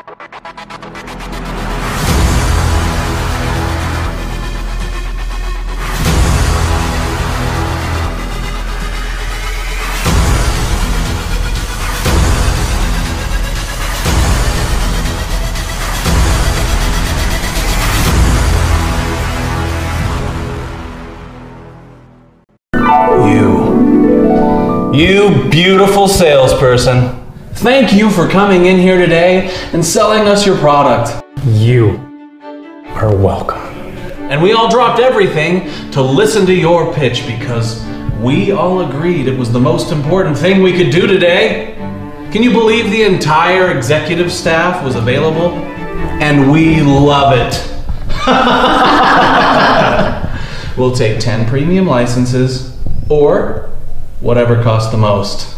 You beautiful salesperson. Thank you for coming in here today and selling us your product. You are welcome. And we all dropped everything to listen to your pitch because we all agreed it was the most important thing we could do today. Can you believe the entire executive staff was available? And we love it. We'll take 10 premium licenses or whatever costs the most.